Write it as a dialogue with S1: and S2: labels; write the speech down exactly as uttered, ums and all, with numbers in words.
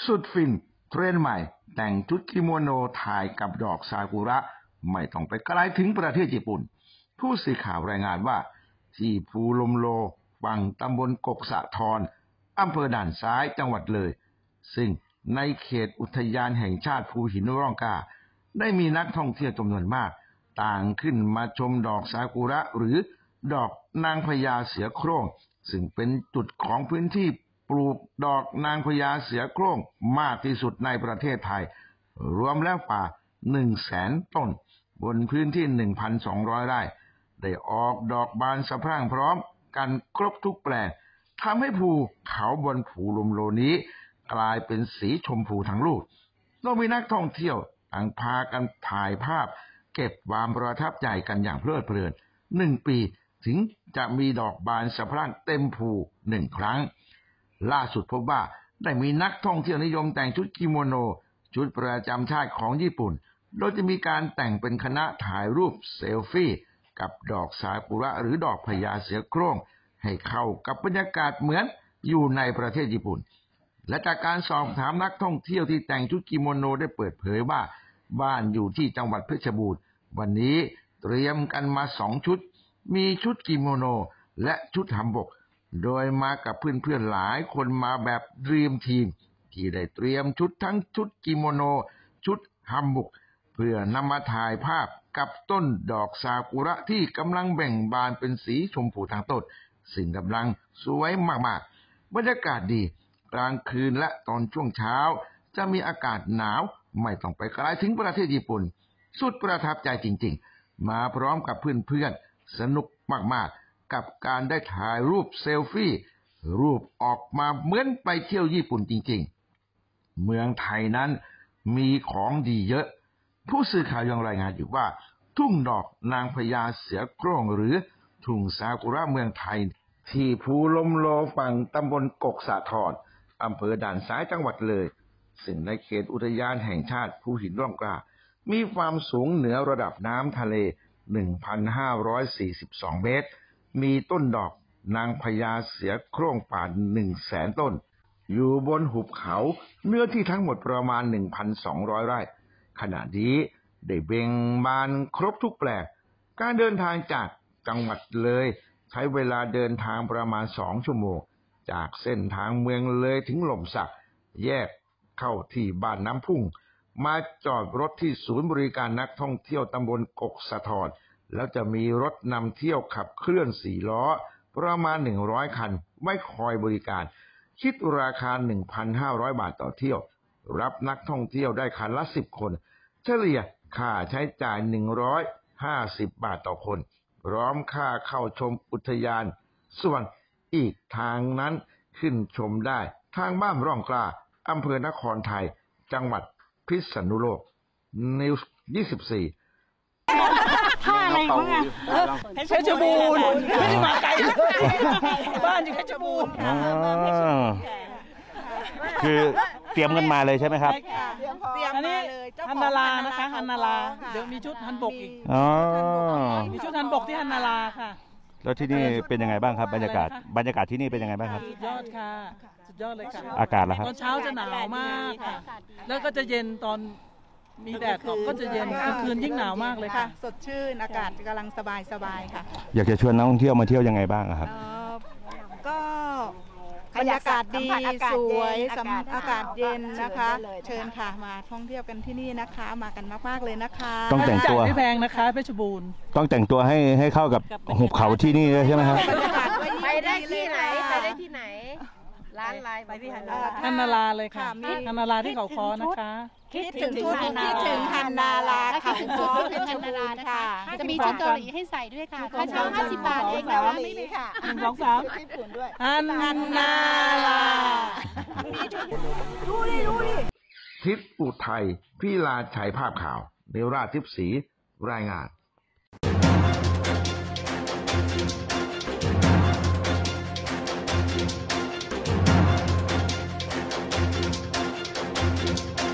S1: สุดฟินเทรนด์ใหม่แต่งชุดกิโมโนถ่ายกับดอกซากุระไม่ต้องไปไกลถึงประเทศญี่ปุ่นผู้สื่อข่าวรายงานว่าที่ภูลมโลฝั่งตำบลกกสะทอนอำเภอด่านซ้ายจังหวัดเลยซึ่งในเขตอุทยานแห่งชาติภูหินร่องกล้าได้มีนักท่องเที่ยวจำนวนมากต่างขึ้นมาชมดอกซากุระหรือดอกนางพญาเสือโคร่งซึ่งเป็นจุดของพื้นที่ปลูกดอกนางพญาเสือโคร่งมากที่สุดในประเทศไทยรวมแล้วกว่า หนึ่งแสน ต้นบนพื้นที่ หนึ่งพันสองร้อย ไร่ได้ออกดอกบานสะพรั่งพร้อมกันครบทุกแปลงทำให้ภูเขาบนภูลมโลนี้กลายเป็นสีชมพูทั้งลูกโดยมีนักท่องเที่ยวต่างพากันถ่ายภาพเก็บความประทับใจกันอย่างเพลิดเพลินหนึ่งปีถึงจะมีดอกบานสะพรั่งเต็มภูหนึ่งครั้งล่าสุดพบว่าได้มีนักท่องเที่ยวนิยมแต่งชุดกิโมโนชุดประจำชาติของญี่ปุ่นโดยจะมีการแต่งเป็นคณะถ่ายรูปเซลฟี่กับดอกซากุระหรือดอกพญาเสือโคร่งให้เข้ากับบรรยากาศเหมือนอยู่ในประเทศญี่ปุ่นและจากการสอบถามนักท่องเที่ยวที่แต่งชุดกิโมโนได้เปิดเผยว่าบ้านอยู่ที่จังหวัดเพชรบูรณ์วันนี้เตรียมกันมาสองชุดมีชุดกิโมโนและชุดฮัมบกโดยมากับเพื่อนๆหลายคนมาแบบดรีมทีมที่ได้เตรียมชุดทั้งชุดกิโมโนชุดฮัมบกเพื่อนำมาถ่ายภาพกับต้นดอกซากุระที่กำลังแบ่งบานเป็นสีชมพูทั้งต้นสิ่งกำลังสวยมากๆบรรยากาศดีกลางคืนและตอนช่วงเช้าจะมีอากาศหนาวไม่ต้องไปไกลถึงประเทศญี่ปุ่นสุดประทับใจจริงๆมาพร้อมกับเพื่อนๆสนุกมากๆกับการได้ถ่ายรูปเซลฟี่รูปออกมาเหมือนไปเที่ยวญี่ปุ่นจริงๆเมืองไทยนั้นมีของดีเยอะผู้สื่อข่าวยังรายงานอยู่ว่าทุ่งดอกนางพญาเสือโคร่งหรือทุ่งซากุระเมืองไทยที่ภูลมโลฝั่งตำบลกกสะทอนอำเภอด่านซ้ายจังหวัดเลยซึ่งในเขตอุทยานแห่งชาติภูหินร่องกล้ามีความสูงเหนือระดับน้ำทะเล หนึ่งพันห้าร้อยสี่สิบสอง เมตรมีต้นดอกนางพญาเสือโคร่งป่า หนึ่งแสน ต้นอยู่บนหุบเขาเนื้อที่ทั้งหมดประมาณ หนึ่งพันสองร้อย ไร่ขณะนี้ได้เบ่งบานครบทุกแปลงการเดินทางจากจังหวัดเลยใช้เวลาเดินทางประมาณสองชั่วโมงจากเส้นทางเมืองเลยถึงหล่มสักแยกเข้าที่บ้านน้ำพุ่งมาจอดรถที่ศูนย์บริการนักท่องเที่ยวตำบลกกสะทอนแล้วจะมีรถนำเที่ยวขับเคลื่อนสี่ล้อประมาณหนึ่งร้อยคันไว้คอยบริการคิดราคา หนึ่งพันห้าร้อย บาทต่อเที่ยวรับนักท่องเที่ยวได้คันละสิบคนเฉลี่ยค่าใช้จ่ายหนึ่งร้อยห้าสิบบาทต่อคนพร้อมค่าเข้าชมอุทยานส่วนอีกทางนั้นขึ้นชมได้ทางบ้านร่องกล้าอำเภอนครไทยจังหวัดพิษณุโลกนิวส์ยี่สิบสี่
S2: ท่าอะไรบ้างอ่ะเพชรบูรณ์ไม่ได้มาไกลบ้านอยู่เพชรบูรณ์
S3: คือเตรียมกันมาเลยใช่ไหมครับ
S2: เตรียมมาเลยฮันนารานะคะฮันนาราเดี๋ยวมีชุดฮันบกอีก
S3: อ๋อ
S2: มีชุดฮันบกที่ฮันนาราค่ะ
S3: แล้วที่นี่เป็นยังไงบ้างครับบรรยากาศบรรยากาศที่นี่เป็นยังไงบ้างครับ
S2: สุดยอดค่ะสุดยอดเลยค่ะ
S3: อากาศล่ะครับ
S2: ตอนเช้าจะหนาวมากค่ะแล้วก็จะเย็นตอนมีแดดตกก็จะเย็นกลางคืนยิ่งหนาวมากเลยค่ะ
S4: สดชื่นอากาศกำลังสบายสบายค่ะ
S3: อยากจะชวนนักท่องเที่ยวมาเที่ยวยังไงบ้างครับ
S4: ก็บรรยากาศดีสวยอากาศเย็นนะคะเชิญค่ะมาท่องเที่ยวกันที่นี่นะคะมากันมากๆเลยนะคะ
S3: ต้องแต่งตัว
S2: ไม่แพงนะคะเพชรบูรณ์
S3: ต้องแต่งตัวให้ให้เข้ากับหุบเขาที่นี่ใช่ไหมครับ
S5: ไปได้ที่ไหนไปได้ที่ไหนร้านอะไรไปที่ฮันนารา
S2: ฮันนาราเลยค่ะฮันนาราที่เขาค้อนะคะ
S4: คิดถึงชุดคิดถึงฮันนาราค่ะเป็นฮันนาราค่ะ
S5: จะมีชุดเกาหลีให้ใส่ด้วยค่ะค่าเช่าห้าสิบบาทเองแต่ว่าไม่มีค่ะ
S2: หนึ่งสองสาม
S4: ญี่ปุ่นด้วย
S2: ฮันนารา
S4: ดูดิดูดิ
S1: ทิศอุทัยพิลาชัยภาพข่าวเนราทิพย์ศรีรายงาน